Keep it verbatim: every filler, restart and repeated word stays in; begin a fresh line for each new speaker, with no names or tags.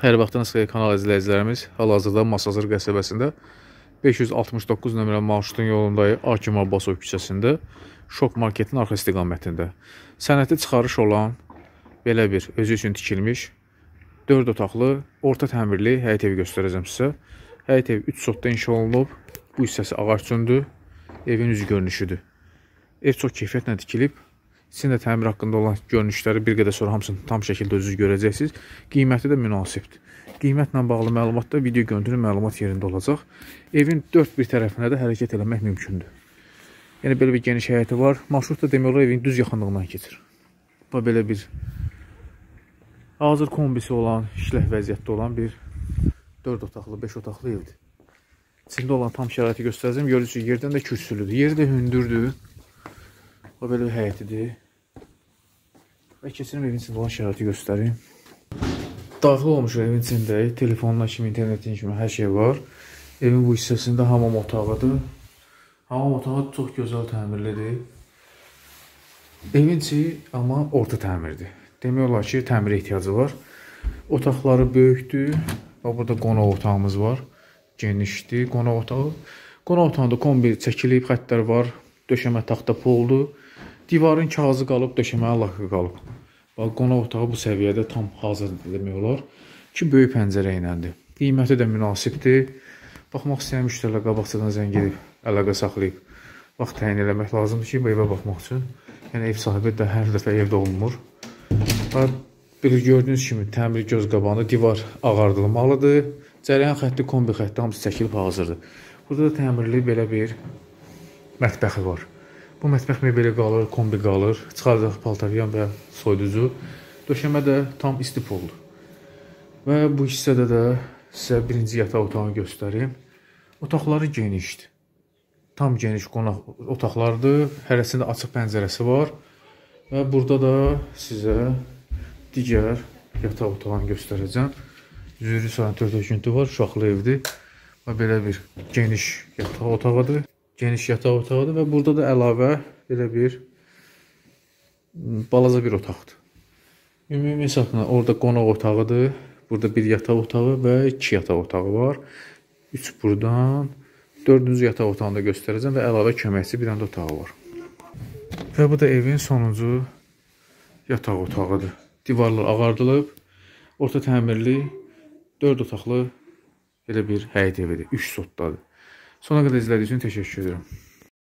Xeyir vaxtınız xeyir kanal izləyicilərimiz. Hal-hazırda Masazır qəsəbəsində beş yüz altmış doqquz nömrə marşrutun yolundayıq. Hakim Abbasov küçəsində Şok marketin arxa istiqamətində. Sənəti çıxarış olan belə bir özü üçün tikilmiş dörd otaqlı, orta təmirli həyət evi göstərəcəm sizə. Həyət evi üç sotda inşa olunub. Bu hissəsi ağac üçündür. Evin üzü görünüşüdür. Ev çox keyfiyyətlə tikilib. Sizin də təmir haqqında olan görünüşləri bir qədər sonra hamısını tam şəkildə özünüz görəcəksiniz. Qiyməti də münasibdir. Qiymətlə bağlı məlumat da video görüntülü məlumat yerində olacaq. Evin dörd bir tərəfinə də hərəkət eləmək mümkündür. Yəni belə bir geniş həyəti var. Marşrut da demək olar evin düz yaxınlığından keçir. Bu belə bir hazır kombisi olan, işləh vəziyyətdə olan bir dörd otaqlı, beş otaqlı evdir. İçində olan tam şəraiti göstərəcəm. Görürsünüz yerdən də kürsülüdür. Yeri də hündürdür. Bu belə bir həyətidir. Və keçirim evin içində olan şəraiti göstərim. Daxil olmuş evin içindəyik. Telefonla kimi, internetin kimi hər şey var. Evin bu hissəsində hamam otağıdır. Hamam otağı çox gözəl təmirlidir. Evin içi amma orta təmirdir. Demək olar ki, təmirə ehtiyacı var. Otaqları böyükdür. Burada qonaq otağımız var. Genişdir qonaq otağı. Qonaq otağında kombi çəkilib, xəttlər var. Döşəmə taxta poldur. Divarın kağızı qalıb, döşəməyə lakı qalıb. Bax, qonaq otağı bu səviyyədə tam hazır demək olar ki, böyük pəncərə iləndir. Qiyməti də münasibdir. Baxmaq istəyən müştərilər qabaqcadan zəng edib, əlaqə saxlayıb, vaxt təyin eləmək lazımdır ki, bu evə baxmaq üçün. Yəni, ev sahibi də hər dəfə evdə olunmur. Bir gördüyünüz kimi, təmir göz qabağında divar ağardılmalıdır. Cərəyan xətti, kombi xətti hamısı çəkilib hazırdır. Burada da təmirli belə bir mətbəxi var. Bu mətbəx mebeli qalır, kombi qalır, çıxaracaq paltaryan və soyuducu. Döşəmə də tam istip oldu. Və bu hissədə də sizə birinci yataq otağını göstəreyim. Otaqları genişdir. Tam geniş qonaq otaqlardır. Hərəsində açıq pəncərəsi var. Və burada da sizə digər yataq otağını göstərəcəm. Zürri sanitör töküntü var, uşaqlı evdir. Və belə bir geniş yataq otağıdır. Geniş yataq otağıdır və burada da əlavə belə bir balaca bir otaqdır. Ümumi hesabla orada qonaq otağıdır. Burada bir yataq otağı və iki yataq otağı var. Üç buradan. Dördüncü yataq otağını da göstərəcəm və əlavə köməkçi bir dənə otağı var. Və bu da evin sonuncu yataq otağıdır. Divarlar ağardılıb. Orta təmirli dörd otaqlı belə bir həyət evidir. Üç sotdadır. Sona qədər izlədiyiniz üçün təşəkkür edirəm.